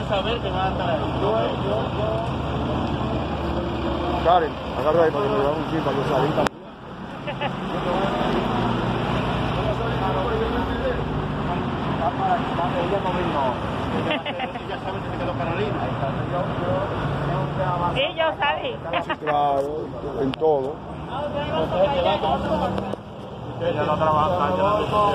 saber que van a estar ahí. Karen, agarra ahí para que me lleven un chip para yo salir también. Ella no vino. Ella sabe que se quedó Carolina. Sí, yo salí. Sí, claro, en todo. Ella no trabaja, ella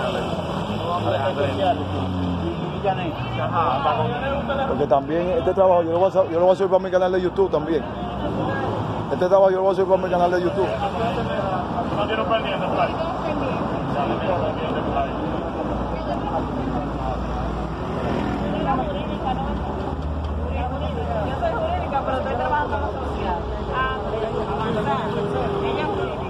no Porque también este trabajo yo lo voy a subir para mi canal de YouTube también. Este trabajo yo lo voy a subir para mi canal de YouTube. no quiero pendiente, Fly. Yo soy jurídica, pero estoy trabajando en lo social. Avanzar. Ella es jurídica.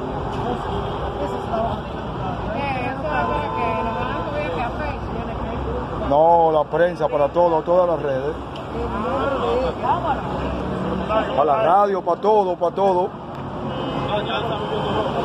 Eso es para que lo van a subir a Facebook. No, la prensa, para todo, todas las redes. Para la radio, para todo, para todo.